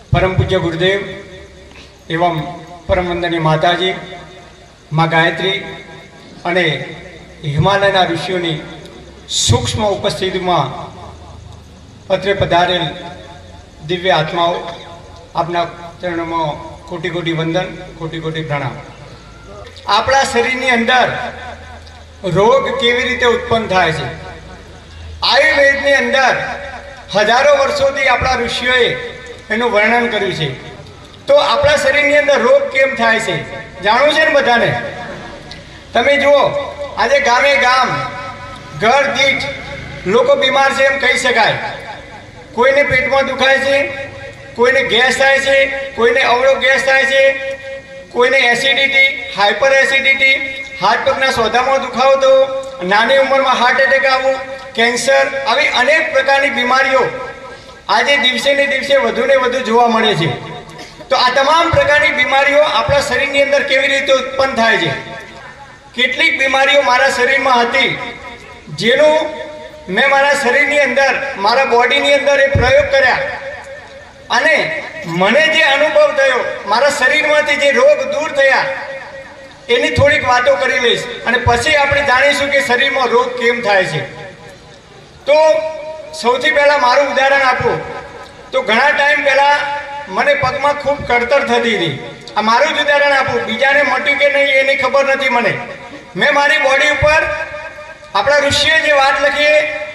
परम पूज्य गुरुदेव एवं परम वंदनीय माताजी माँ गायत्री अने हिमालयना ऋषिओनी सूक्ष्म उपस्थिति में पत्रे पधारेल दिव्य आत्माओं आपना चरणों में कोटि कोटि वंदन कोटि कोटि प्रणाम। आपड़ा शरीर अंदर रोग केवी रीते उत्पन्न थाय छे। आयुर्वेद अंदर हजारों वर्षोथी आपड़ा ऋषिओए एनुं वर्णन कर्युं छे। तो आपड़ा शरीर अंदर रोग केम थाय छे जाणवुं छे ने बधाने। तमे जुओ आजे गामे गाम घर दीठ लोको बीमार छे एम कही शकाय। कोईने पेटमां दुखाय छे, कोईने गैस थाय छे, कोईने अवळो गैस थाय छे, कोईने एसिडिटी हाइपर एसिडिटी हाथ पगना सोधामां दुखावो थवो, नानी उंमरमां हार्ट एटेक आववो, कैंसर આવી अनेक प्रकारनी बीमारीओ આજે દિવસે ને દિવસે વધુ ને વધુ જોવા મળે છે। તો આ તમામ પ્રકારની બીમારીઓ આપણા શરીરની અંદર કેવી રીતે ઉત્પન્ન થાય છે? કેટલીક બીમારીઓ મારા શરીરમાં હતી જેનો મેં મારા શરીરની અંદર મારા બોડીની અંદર એ પ્રયોગ કર્યા અને મને જે અનુભવ થયો મારા શરીરમાંથી જે રોગ દૂર થયા એની થોડીક વાતો કરી લઈશ અને પછી આપણે જાણીશું કે શરીરમાં રોગ કેમ થાય છે। તો સૌથી પહેલા મારું ઉદાહરણ આપું તો ઘણા ટાઈમ પહેલા મને પગમાં ખૂબ કળતર થતી હતી। આ મારું જ ઉદાહરણ આપું, બીજાને મટ્યું કે નહીં એની ખબર નથી મને। મેં મારી બોડી ઉપર આપણા ઋષિએ જે વાત લખી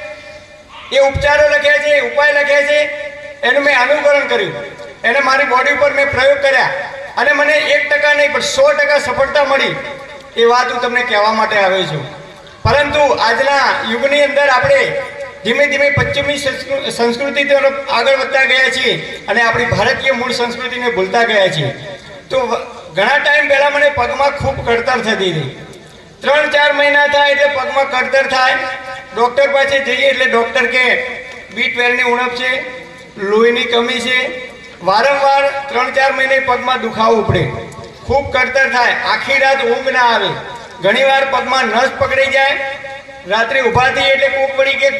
એ ઉપચારો લખ્યા છે, ઉપાય લખ્યા છે, એનું મેં અનુકરણ કર્યું, એને મારી બોડી ઉપર મેં પ્રયોગ કર્યા અને મને 1% નહીં પણ 100% સફળતા મળી। એ વાત હું તમને કહેવા માટે આવ્યો છું। પરંતુ આજના યુગની અંદર આપણે ધીમે ધીમે પશ્ચિમી સંસ્કૃતિ તરફ આગળ વધતા ગયા છીએ અને આપણી ભારતીય મૂળ સંસ્કૃતિને ભૂલતા ગયા છીએ। તો ઘણા ટાઈમ પહેલાં મને પગમાં ખૂબ કળતર થતી હતી। 3-4 મહિના થાય એટલે પગમાં કળતર થાય, ડૉક્ટર પાસે જઈએ એટલે ડૉક્ટર કહે B12ની ઉણપ છે, લોહીની કમી છે। વારંવાર 3-4 મહિને પગમાં દુખાવો ઉપડે, ખૂબ કળતર થાય, આખી રાત ઊંઘ ના આવે, ઘણીવાર પગમાં નસ પકડી જાય, रात्रे उभा थी एटले कोक पड़ी के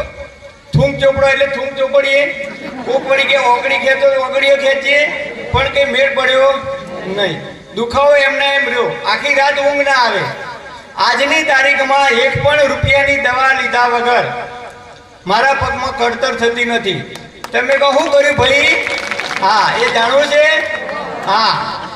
थूम चोपड़ो एटले थूम चोपड़ीए, कोक पड़ी के ओगड़ी खेतो ओगड़ीओ खेचीए पण के मेळ पड्यो नहीं। दुखावो एमने एम रह्यो, आखी रात ऊंघ ना आवे। आजनी तारीखमां 1 पण रूपियानी दवा लीधा वगर मारा पगमां कड़तर थती नथी। तमे कहो शुं कर्युं भाई? हाँ ए जाणवुं छे? हाँ,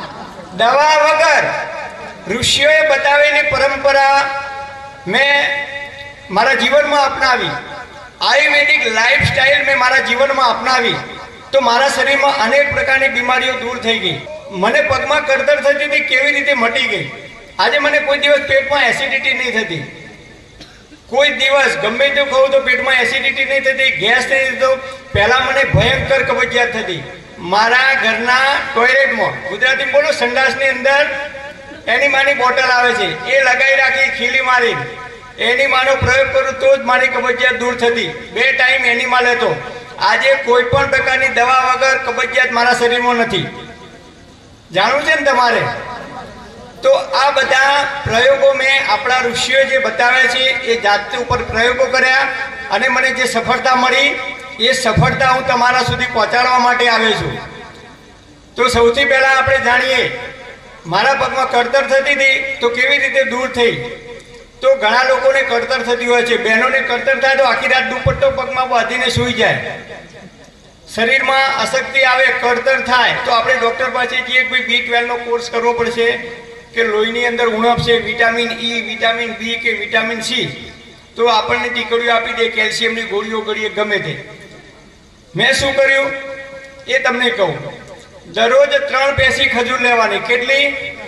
दवा वगर ऋषिओए बतावेली परंपरा मैं मारा जीवन में अपनावी, आयुर्वेदिक लाइफस्टाइल में मारा जीवन में अपनावी तो मारा शरीर में अनेक प्रकार की बीमारियों दूर थई गई। मने पग में कड़तर थती थी केवी रीते मटी गई। आज मने कोई दिवस पेट में एसिडिटी नहीं थती, कोई दिवस गमे तो खाऊं तो पेट में एसिडिटी नहीं थती, गैस नहीं थतो। पहला मने भयंकर कबजियात थती। मारा घरना टॉयलेट में गुजराती में बोलो संडासनी अंदर एनी मानी बोटल आवे छे ए लगाई राखी खीली मारी एनी मानो प्रयोग करूं तो ज मारी कबजियात दूर थती। 2 टाइम एनी माल हतो। आजे कोई पण प्रकारनी दवा वगर कबजियात मारा शरीरमां नथी। जाणवुं छे ने तमारे? तो आ बधा प्रयोगों में आपणा ऋषिओए जे बताव्या छे ए जात उपर प्रयोगों कर्या अने मने जे सफलता मळी ए सफलता हूँ तमारा सुधी पहोंचाडवा माटे आव्यो छुं। तो सौथी पहेला आपणे जाणीए मारा पगमां कड़तर थती थी तो केवी रीते दूर थई। तो घणा लोकोने कड़तर थती होय छे, बहनोने कड़तर थाय तो आखी रात दुपट्टो पगमां बांधीने सूई जाय, शरीरमां अशक्ति आवे, कड़तर थाय तो आपणे डॉक्टर पासे जईए कोई B12 नो कोर्स करवो पड़शे के लोहीनी अंदर उणप छे, विटामिन ई, विटामिन बी के विटामिन सी, तो आपणने टीकड़ियो आपी दे, केल्शियमनी गोळीओ गळीए गमे ते। मैं शुं कर्युं ए तमने कहूं। दररोज 3 पेसी खजूर लेवानी। केटली?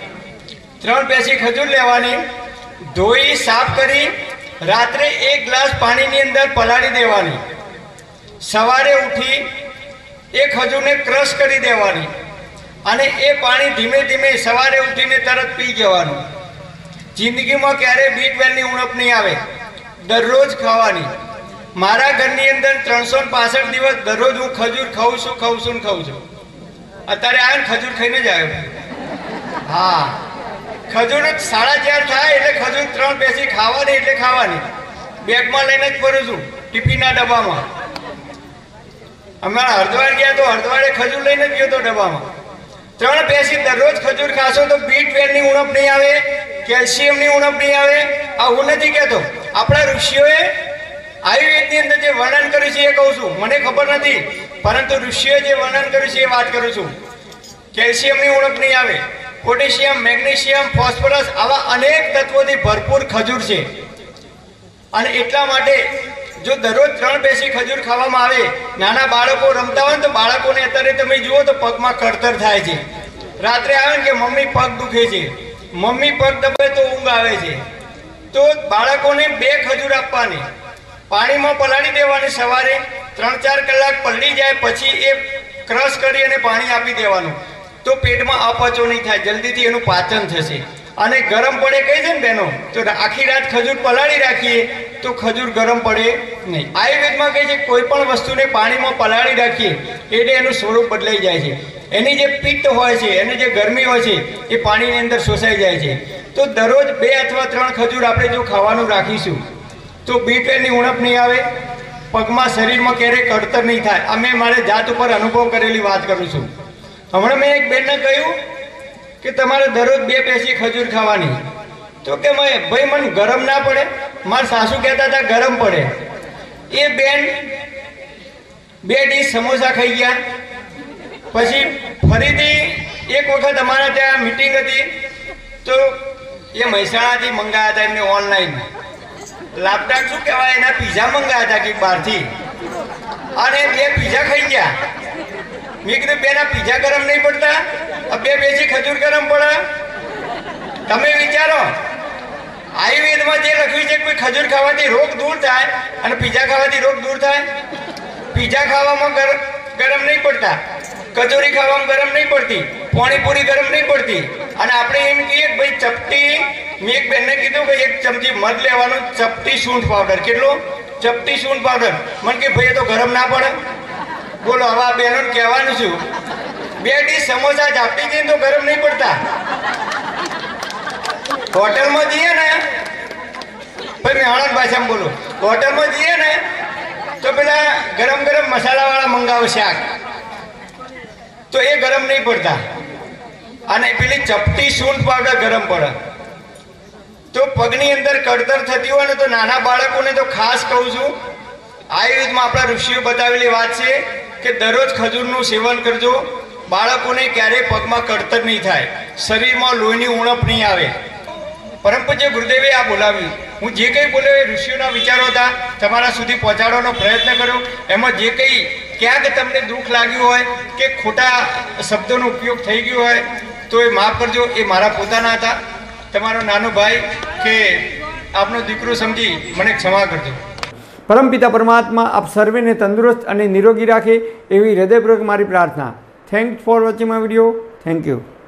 3 पेसी खजूर लेवानी, धोई साफ करी रात्रे 1 ग्लास पानी नी अंदर पलाળી देवानी। सवारे उठी ए खजूर ने क्रश करी देवानी अने ए पानी धीमे धीमे सवारे उठीने तरत पी जवानुं। जिंदगी में क्यारे B12 नी उणप नहीं आवे। दररोज खावानी। मारा घरनी अंदर 365 दिवस दररोज हूँ खजूर खाऊं छुं। अत्यारे आया खजूर खाईने ज आव्यो। हाँ, खजूर 4:30 थाय एटले खजूर 3 पेसी खावानी एटले खावानी। बेग में लईने ज फरूं छुं टिफिनना डब्बामां। અમારા હરદ્વાર ગયા તો હરદ્વારે ખજૂર લઈને જ ગયો તો ડબ્બામાં. 3 પેસી દરરોજ ખજૂર ખાશો તો B12 ની ઉણપ નહીં આવે, કેલ્શિયમની ઉણપ નહીં આવે. આ હું નથી કહેતો, આપણા ઋષિઓએ આયુર્વેદની અંદર જે વર્ણન કર્યું છે એ કહું છું. મને ખબર નથી, પરંતુ ઋષિઓએ જે વર્ણન કર્યું છે એ વાત કરું છું. કેલ્શિયમની ઉણપ નહીં આવે, પોટેશિયમ, મેગ્નેશિયમ, ફોસ્ફરસ આવા અનેક તત્વોથી ભરપૂર ખજૂર છે. અને એટલા માટે જો દરરોજ 3 પેસી ખજૂર ખાવામાં આવે, નાના બાળકો રમતા હોય તો બાળકોને અત્યારે તમે જુઓ તો પગમાં કળતર થાય છે. રાત્રે આવે ને કે મમ્મી પગ દુખે છે, મમ્મી પગ દબાવે તો ઊંઘ આવે છે. તો બાળકોને 2 ખજૂર આપવાની, પાણીમાં પલાળી દેવાની, સવારે 3-4 કલાક પલળી જાય પછી એ ક્રશ કરી અને પાણી આપી દેવાનું. તો પેટમાં અપચો નહીં થાય, જલ્દીથી એનું પાચન થશે. અને ગરમ પડે કહે છે ને બહેનો, તો આખી રાત ખજૂર પલાળી રાખીએ તો ખજૂર ગરમ પડે નહીં. આયુર્વેદમાં કહે છે કોઈ પણ વસ્તુને પાણીમાં પલાળી રાખીએ એટલે એનું સ્વરૂપ બદલાઈ જાય છે. એની જે પિત્ત હોય છે, એની જે ગરમી હોય છે એ પાણીની અંદર શોષાઈ જાય છે. તો દરરોજ 2 અથવા 3 ખજૂર આપણે જો ખાવાનું રાખીશું તો B12 ની ઉણપ નહીં આવે, પગમાં શરીરમાં ક્યારેય કળતર નહીં થાય. આ મેં મારે જાત ઉપર અનુભવ કરેલી વાત કરું છું. હમણાં મેં એક બેનને કહ્યું કે તમારે દરરોજ 2 પેસી ખજૂર ખાવાની. તો કે ભાઈ મને ગરમ ના પડે? મારા સાસુ કહેતા હતા ગરમ પડે. એ બેન 2 ડીશ સમોસા ખાઈ ગયા. પછી ફરીથી એક વખત અમારા ત્યાં મીટિંગ હતી તો એ મહેસાણાથી મંગાયા હતા, એમને ઓનલાઈન લાપટાક શું કહેવાય એના પીઝા મંગાયા હતા કે બહારથી, અને 2 પીઝા ખાઈ ગયા. મેં કીધું બેન આ પીઝા ગરમ નહીં પડતા? 2 પેસી ખજૂર ગરમ પડે? તમે વિચારો, આયુર્વેદમાં જે લખ્યું છે કે ખજૂર ખાવાથી રોગ દૂર થાય અને પીઝા ખાવાથી રોગ દૂર થાય. પીઝા ખાવામાં ગરમ નહીં પડતા, કચોરી ખાવામાં ગરમ નહીં પડતી, પાણીપુરી ગરમ નહીં પડતી. અને આપણે એમ કહીએ કે ભાઈ ચપટી, મેં એક બેનને કીધું કે 1 ચમચી મધ લેવાનું, ચપટી સૂંઠ પાવડર. કેટલો? ચપટી સૂંઠ પાવડર. મને કે ભાઈ એ તો ગરમ ના પડે? બોલો, હવે આ બહેનોને કહેવાનું છું, 2 ડીશ સમોસા ઝાપટી દઈએ તો ગરમ નહીં પડતા? હોટલમાં જઈએ ને, ભાઈ મેહાણા ભાષામાં બોલો, હોટલમાં જઈએ ને તો પેલા ગરમ ગરમ મસાલાવાળા મંગાવો શાક, તો એ ગરમ નહીં પડતા. અને પેલી ચપટી સૂંઠ પાવડર ગરમ પડે. તો પગની અંદર કળતર થતી હોય ને તો નાના બાળકોને તો ખાસ કહું છું, આયુર્વેદમાં આપણા ઋષિઓ બતાવેલી વાત છે કે દરરોજ ખજૂરનું સેવન કરજો. બાળકોને ક્યારેય પગમાં કળતર નહીં થાય, શરીરમાં લોહીની ઉણપ નહીં આવે. પરમ પૂજ્ય ગુરુદેવે આ બોલાવ્યું. હું જે કંઈ બોલ્યો એ ઋષિઓના વિચારો હતા, તમારા સુધી પહોંચાડવાનો પ્રયત્ન કર્યો. એમાં જે કંઈ ક્યાંક તમને દુઃખ લાગ્યું હોય કે ખોટા શબ્દોનો ઉપયોગ થઈ ગયો હોય તો એ માફ કરજો. એ મારા પોતાના હતા. તમારો નાનો ભાઈ કે આપનો દીકરો સમજી મને ક્ષમા કરજો. પરમપિતા પરમાત્મા આપ સર્વેને તંદુરસ્ત અને નિરોગી રાખે એવી હૃદયપૂર્વક મારી પ્રાર્થના. Thanks for watching my video. Thank you.